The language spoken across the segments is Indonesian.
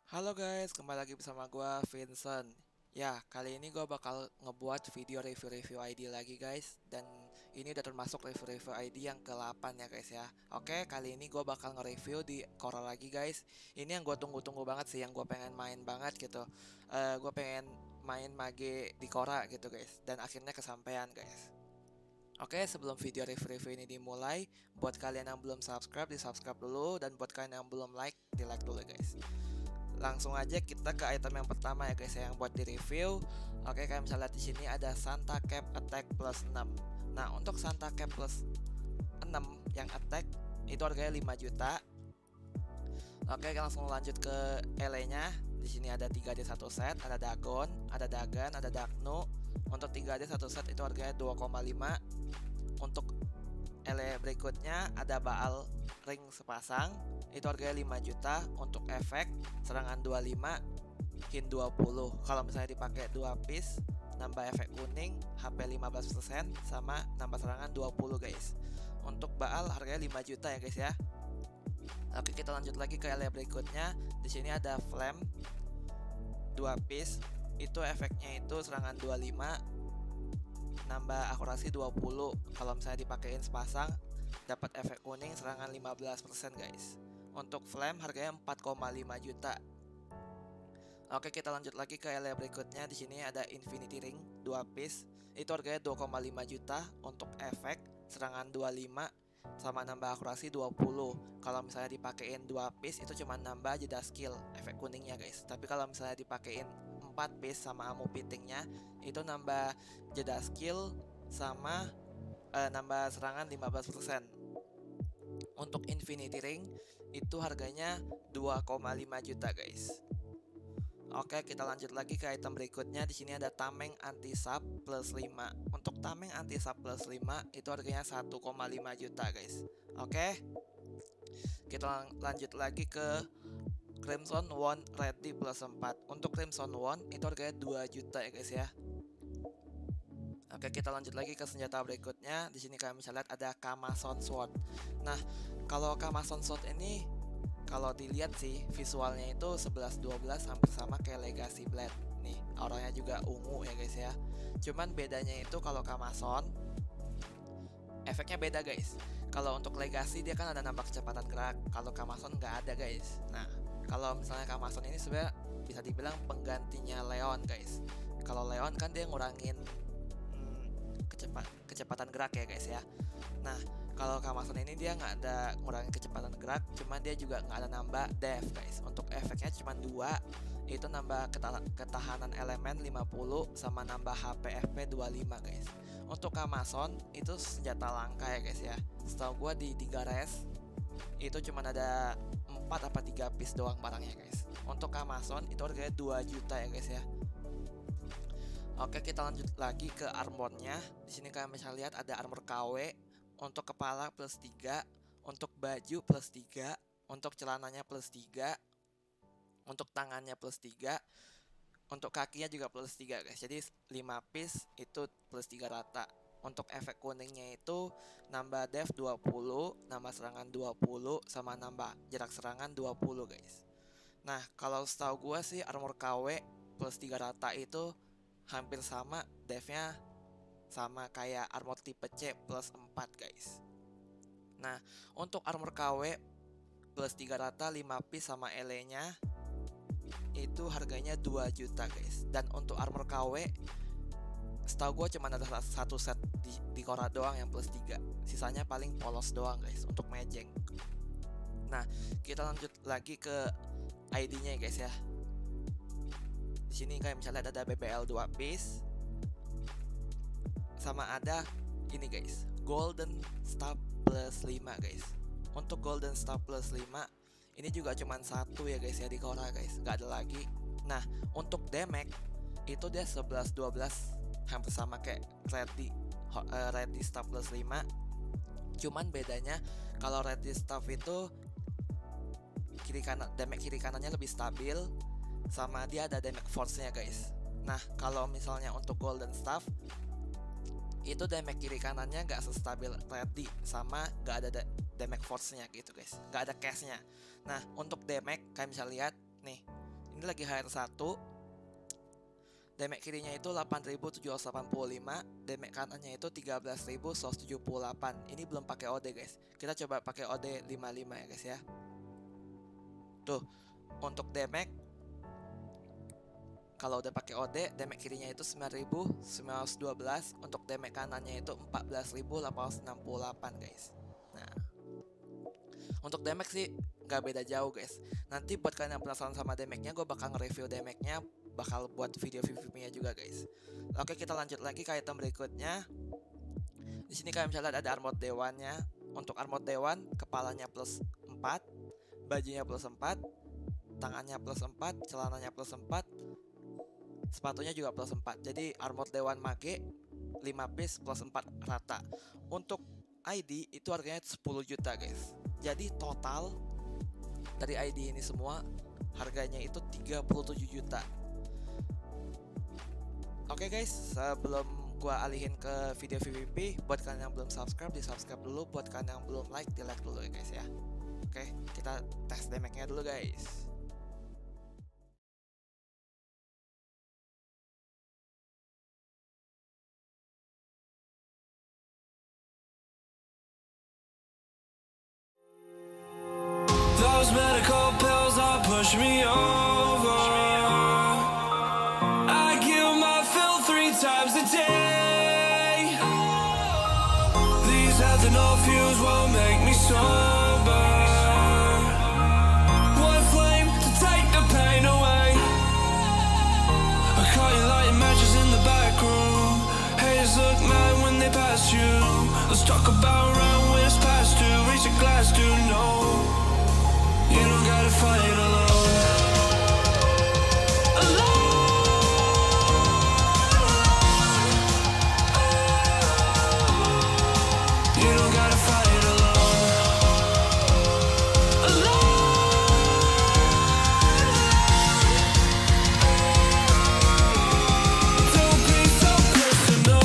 Halo guys, kembali lagi bersama gue Vincent. Ya, kali ini gue bakal ngebuat video review-review ID lagi guys. Dan ini udah termasuk review-review ID yang ke-8 ya guys ya. Oke, kali ini gue bakal nge-review di Quora lagi guys. Ini yang gue tunggu-tunggu banget sih, yang gue pengen main banget gitu. Gue pengen main mage di Quora gitu guys. Dan akhirnya kesampaian guys. Oke, sebelum video review-review ini dimulai, buat kalian yang belum subscribe, di-subscribe dulu. Dan buat kalian yang belum like, di-like dulu guys. Langsung aja kita ke item yang pertama ya guys yang buat di review. Oke, kayak misalnya di sini ada Santa Cap Attack plus 6. Nah, untuk Santa Cap plus 6 yang attack itu harganya 5 juta. Oke, langsung lanjut ke LE-nya. Di sini ada 3D 1 set, ada Dagon, ada Dagan, ada Dagno. Untuk 3D 1 set itu harganya 2,5. Untuk LE berikutnya ada Baal ring sepasang, itu harganya 5 juta. Untuk efek serangan 25, hint 20. Kalau misalnya dipakai 2 piece, nambah efek kuning, HP 15%, sama nambah serangan 20 guys. Untuk Baal harganya 5 juta ya guys ya. Oke, kita lanjut lagi ke LE berikutnya. Di sini ada Flame 2 piece, itu efeknya itu serangan 25, nambah akurasi 20. Kalau misalnya dipakein sepasang, dapat efek kuning serangan 15% guys. Untuk Flame harganya 4,5 juta. Oke, kita lanjut lagi ke LE berikutnya. Di sini ada Infinity Ring 2 piece. Itu harganya 2,5 juta. Untuk efek serangan 25 sama nambah akurasi 20. Kalau misalnya dipakein 2 piece itu cuma nambah jeda skill efek kuningnya guys. Tapi kalau misalnya dipakein 4 piece sama amu pitingnya itu nambah jeda skill sama nambah serangan 15%. Untuk Infinity Ring itu harganya 2,5 juta guys. Oke, kita lanjut lagi ke item berikutnya. Di sini ada Tameng Anti Sub plus 5. Untuk Tameng Anti Sub plus 5 itu harganya 1,5 juta guys. Oke, kita lanjut lagi ke Crimson One Ready plus 4. Untuk Crimson One itu harganya 2 juta ya guys ya. Oke, kita lanjut lagi ke senjata berikutnya. Di sini kalian bisa lihat ada Kamason Sword. Nah, kalau Kamason Sword ini kalau dilihat sih visualnya itu 11-12 hampir sama kayak Legacy Blade. Nih, auranya juga ungu ya guys ya. Cuman bedanya itu kalau Kamason efeknya beda guys. Kalau untuk Legacy dia kan ada nambah kecepatan gerak. Kalau Kamason nggak ada guys. Nah, kalau misalnya Kamason ini sebenarnya bisa dibilang penggantinya Leon guys. Kalau Leon kan dia ngurangin kecepatan gerak ya guys ya. Nah, kalau Kamason ini dia nggak ada ngurangin kecepatan gerak, cuman dia juga nggak ada nambah def guys. Untuk efeknya cuma 2, itu nambah ketahanan elemen 50 sama nambah HP FP 25 guys. Untuk Kamason itu senjata langka ya guys ya. Setahu gua di 3 res itu cuma ada 4 apa 3 piece doang barangnya guys. Untuk Kamason itu harganya 2 juta ya guys ya. Oke, kita lanjut lagi ke armornya. Di sini kalian bisa lihat ada armor KW. Untuk kepala plus 3, untuk baju plus 3, untuk celananya plus 3, untuk tangannya plus 3, untuk kakinya juga plus 3 guys. Jadi 5 piece itu plus 3 rata. Untuk efek kuningnya itu nambah def 20, nambah serangan 20, sama nambah jarak serangan 20 guys. Nah, kalau setahu gue sih armor KW plus 3 rata itu hampir sama defnya, sama kayak armor tipe C plus 4 guys. Nah, untuk armor KW plus 3 rata 5 piece sama LE nya itu harganya 2 juta guys. Dan untuk armor KW setahu gue cuma ada satu set di Quora doang yang plus 3. Sisanya paling polos doang guys untuk mejeng. Nah, kita lanjut lagi ke ID-nya ya guys ya. Di sini kalian bisa lihat ada BBL 2 piece sama ada ini guys, Golden Star plus 5 guys. Untuk Golden Star plus 5 ini juga cuman satu ya guys ya di Quora guys, nggak ada lagi. Nah, untuk damage itu dia 11-12 hampir sama kayak Ready Star plus 5. Cuman bedanya kalau Ready Star itu damage kiri kanannya lebih stabil, sama dia ada damage force-nya guys. Nah, kalau misalnya untuk Golden Staff itu damage kiri kanannya nggak sestabil Ready, sama nggak ada damage force-nya gitu guys, nggak ada cash-nya. Nah, untuk damage kalian bisa lihat nih, Ini lagi HR1. Damage kirinya itu 8.785, damage kanannya itu 13.178. Ini belum pakai OD guys. Kita coba pakai OD 55 ya guys ya. Tuh, untuk damage kalau udah pakai OD, damage kirinya itu 9.912, untuk damage kanannya itu 14.868 guys. Nah, untuk damage sih nggak beda jauh guys. Nanti buat kalian yang penasaran sama damage-nya, gue bakal nge-review damage-nya, bakal buat video PvP-nya juga guys. Oke, kita lanjut lagi ke item berikutnya. Di sini kalian bisa lihat ada armor dewannya. Untuk armor dewan, kepalanya plus 4, bajunya plus 4, tangannya plus 4, celananya plus 4, sepatunya juga plus 4. Jadi armor dewan mage 5 piece plus 4 rata. Untuk ID itu harganya 10 juta guys. Jadi total dari ID ini semua harganya itu 37 juta. Oke guys, sebelum gua alihin ke video PvP, buat kalian yang belum subscribe, di subscribe dulu. Buat kalian yang belum like, di like dulu ya guys ya. Oke, kita tes damage-nya dulu guys. Those medical pills that push me over, I kill my fill 3 times a day. These ethanol fumes won't make me sober. One flame to take the pain away. I caught you lighting matches in the back room. Haters look mad when they pass you. Let's talk about around when it's past due. Reach a glass to know you don't gotta fight alone. You don't gotta fight alone. Don't be so personal.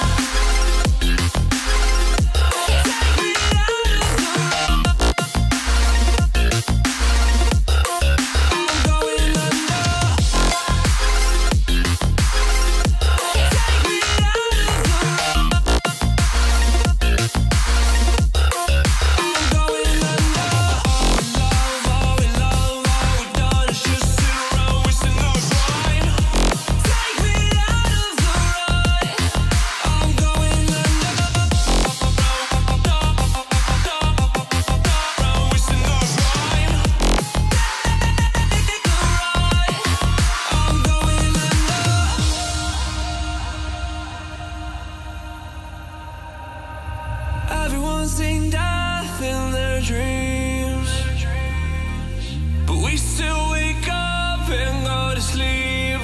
Everyone's seen death in their dreams, but we still wake up and go to sleep.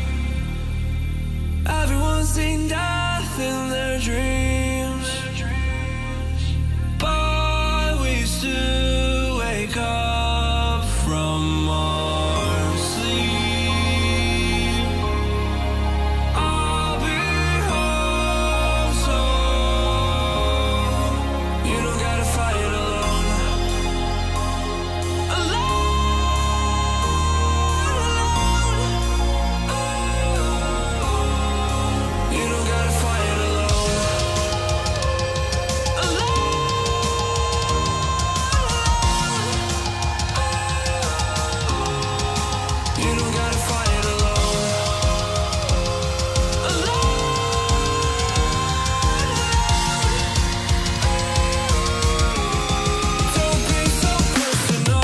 Everyone's seen death in their dreams, but we still wake up from our sleep. I'll be home soon. You don't gotta fight alone. You don't gotta fight alone. You don't gotta fight alone. Don't be so personal.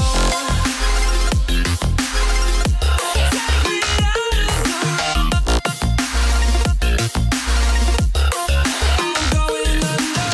I'm going under.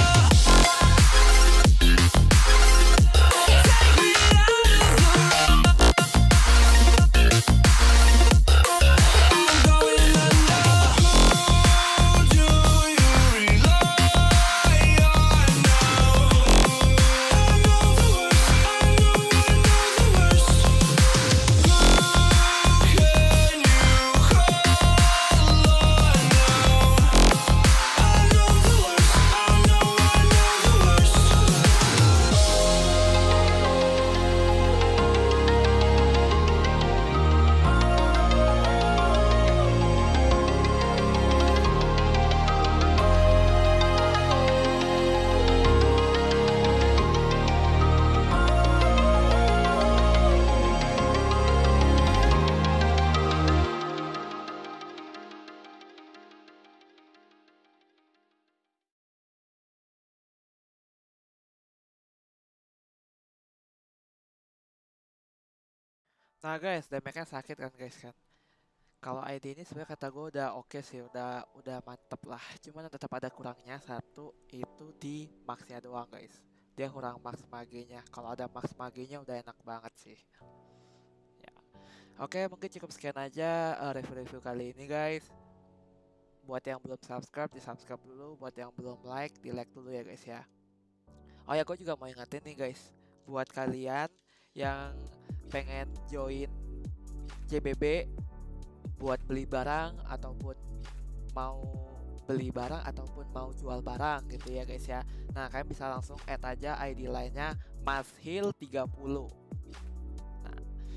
Nah guys, damage-nya sakit kan guys kan. Kalau ID ini sebenarnya kata gue udah oke sih, udah mantep lah. Cuman tetap ada kurangnya satu, itu di max-nya doang guys. Dia kurang max magenya. Kalau ada max magenya udah enak banget sih. Ya. Oke, mungkin cukup sekian aja review-review kali ini guys. Buat yang belum subscribe, di subscribe dulu. Buat yang belum like, di like dulu ya guys ya. Oh ya, gue juga mau ingetin nih guys, buat kalian yang pengen join JBB buat beli barang ataupun mau beli barang ataupun mau jual barang gitu ya guys ya. Nah, kalian bisa langsung add aja ID lainnya Mashil30. Nah,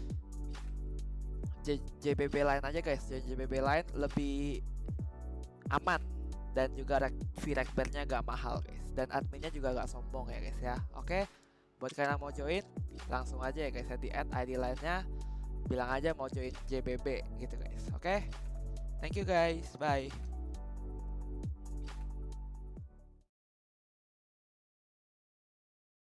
JBB lain aja guys, JBB lain lebih aman dan juga fee rekbernya gak mahal guys, dan adminnya juga gak sombong ya guys ya. Oke, buat kalian yang mau join langsung aja ya guys ya, di add ID lainnya, bilang aja mau join JBB gitu guys. Oke, thank you guys, bye.